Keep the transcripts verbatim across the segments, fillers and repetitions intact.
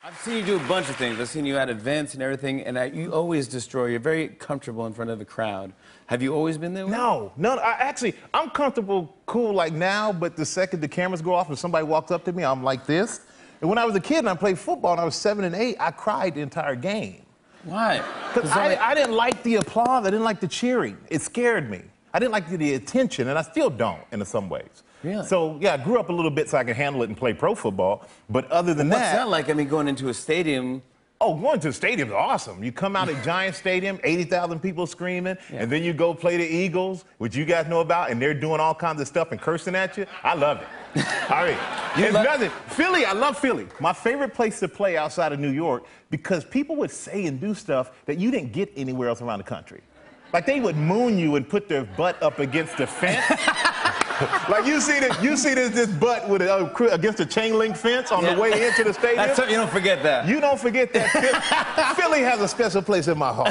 I've seen you do a bunch of things. I've seen you at events and everything, and I, you always destroy. You're very comfortable in front of a crowd. Have you always been that way? No, no. I, actually, I'm comfortable, cool like now, but the second the cameras go off and somebody walks up to me, I'm like this. And when I was a kid and I played football and I was seven and eight, I cried the entire game. Why? Because I, I didn't like the applause. I didn't like the cheering. It scared me. I didn't like the, the attention, and I still don't in some ways. Really? So, yeah, I grew up a little bit so I could handle it and play pro football. But other than What's that... that like? I mean, going into a stadium... Oh, going to the stadium is awesome. You come out at Giant Stadium, eighty thousand people screaming, yeah. and then you go play the Eagles, which you guys know about, and they're doing all kinds of stuff and cursing at you. I love it. All right. It's nothing. Philly, I love Philly. My favorite place to play outside of New York, because people would say and do stuff that you didn't get anywhere else around the country. Like, they would moon you and put their butt up against the fence. Like, you see this, you see this, this butt with a, uh, against a chain link fence on yeah. the way into the stadium. That's something, you don't forget that. You don't forget that. Philly has a special place in my heart.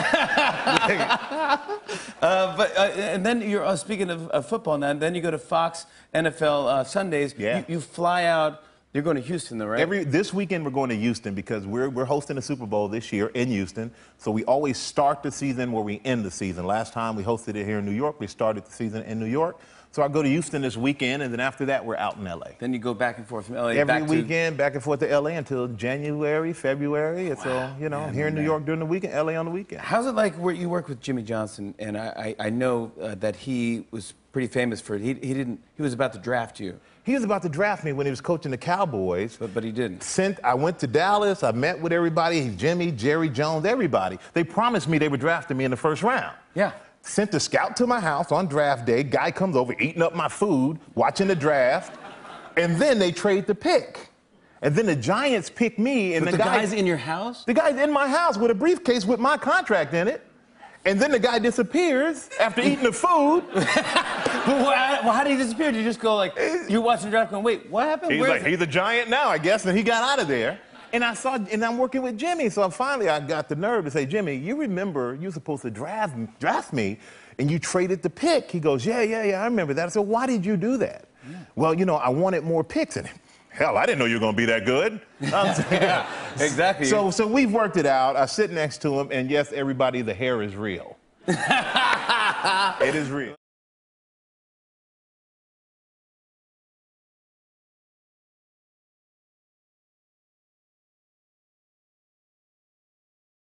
uh, but uh, and then you're uh, speaking of uh, football now. And then you go to Fox N F L uh, Sundays. Yeah. You, you fly out. You're going to Houston, though, right? Every this weekend we're going to Houston because we're we're hosting the Super Bowl this year in Houston. So we always start the season where we end the season. Last time we hosted it here in New York, we started the season in New York. So I go to Houston this weekend, and then after that, we're out in L A. Then you go back and forth from L A Every back weekend, to... back and forth to L A until January, February. Wow. So, you know, yeah, here in New man. York during the weekend, L A on the weekend. How's it like where you work with Jimmy Johnson? And I, I, I know uh, that he was pretty famous for it. He, he didn't. He was about to draft you. He was about to draft me when he was coaching the Cowboys. But, but he didn't. Sent, I went to Dallas. I met with everybody, Jimmy, Jerry Jones, everybody. They promised me they would draft me in the first round. Yeah. Sent a scout to my house on draft day. Guy comes over, eating up my food, watching the draft. And then they trade the pick. And then the Giants pick me. And but the, the guy, guy's in your house? The guy's in my house with a briefcase with my contract in it. And then the guy disappears after eating the food. But well, how did he disappear? Did you just go like, you're watching the draft going, wait, what happened? He's Where's like, he's a Giant now, I guess. And he got out of there. And I saw, and I'm working with Jimmy. So finally I got the nerve to say, Jimmy, you remember you were supposed to draft, draft me and you traded the pick. He goes, yeah, yeah, yeah, I remember that. I said, why did you do that? Yeah. Well, you know, I wanted more picks in him. Hell, I didn't know you were going to be that good. Yeah, exactly. So, so we've worked it out. I sit next to him, and yes, everybody, the hair is real. It is real.